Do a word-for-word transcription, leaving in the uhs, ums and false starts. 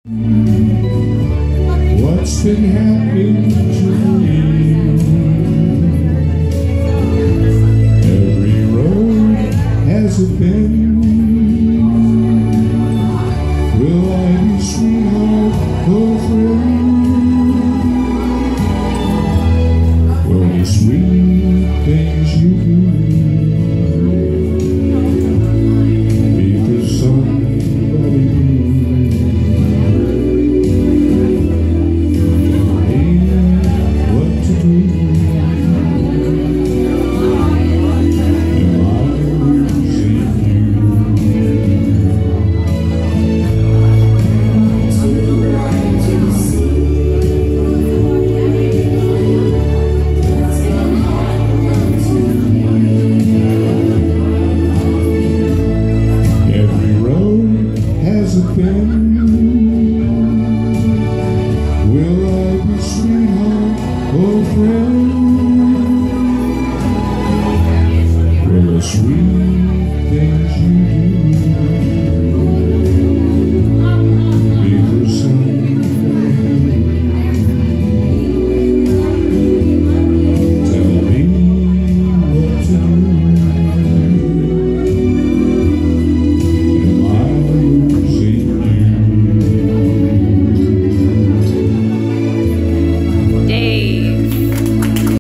What's been happening to me? Every road has a bend. Will I be sweetheart or friend? Well, the sweet things you do because somebody knew. Will I be sweetheart or friend? Will the sweet things you